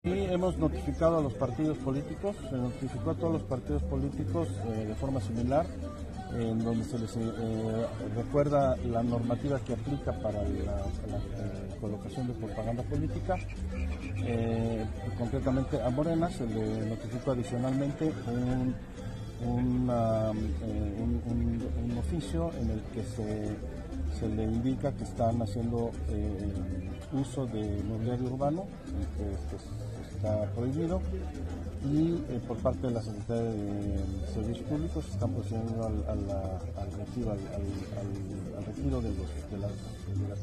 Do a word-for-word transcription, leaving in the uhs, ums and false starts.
Y hemos notificado a los partidos políticos, se notificó a todos los partidos políticos eh, de forma similar, eh, en donde se les eh, recuerda la normativa que aplica para la, la eh, colocación de propaganda política. Eh, concretamente a Morena se le notificó adicionalmente un, una, eh, un, un, un oficio en el que se, se le indica que están haciendo eh, uso de mobiliario urbano, que, que está prohibido, y eh, por parte de la Secretaría de Servicios Públicos están procediendo al, al, al retiro, al, al, al retiro de, los, de las, de las